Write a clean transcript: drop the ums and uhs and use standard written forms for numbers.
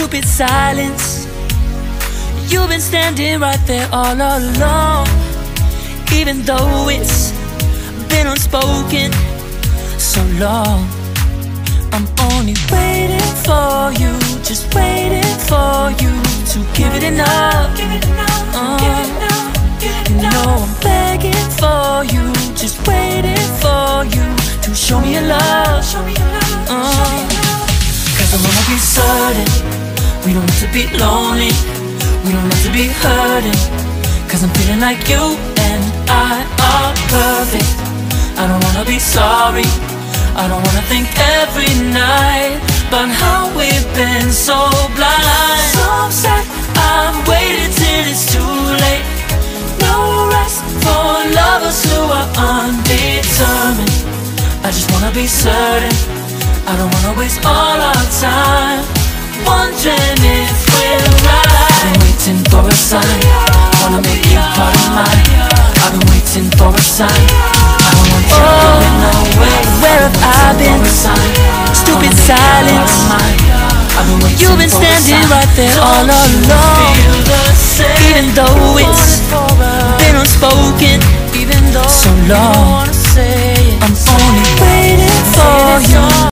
stupid silence. You've been standing right there all along, even though it's been unspoken so long. I'm only waiting for you, just waiting for you to give it enough. You know I'm begging for you, just waiting for you to show me your love. Cause I wanna be certain we don't have to be lonely, we don't have to be hurting. Cause I'm feeling like you and I are perfect. I don't wanna be sorry, I don't wanna think every night about how we've been so blind. So upset, I've waited till it's too late. No rest for lovers who are undetermined. I just wanna be certain, I don't wanna waste all our time wondering if we're right. I've been waiting for a sign, wanna make you part of mine. I've been waiting for a sign, I don't want you going away. Where have I been? Stupid silence. You've been standing right there all along, even though it's been unspoken so long.